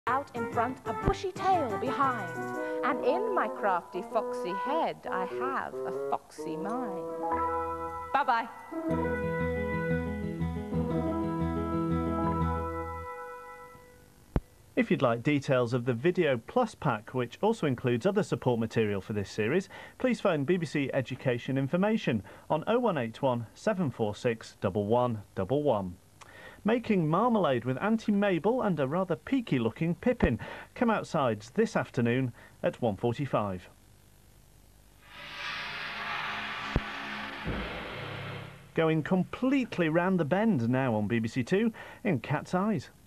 Out in front, a bushy tail behind, and in my crafty foxy head I have a foxy mind. Bye-bye. If you'd like details of the Video Plus pack, which also includes other support material for this series, please phone BBC Education Information on 0181 746 1111. Making marmalade with Auntie Mabel and a rather peaky looking Pippin. Come outside this afternoon at 1:45. Going completely round the bend now on BBC2 in Cat's Eyes.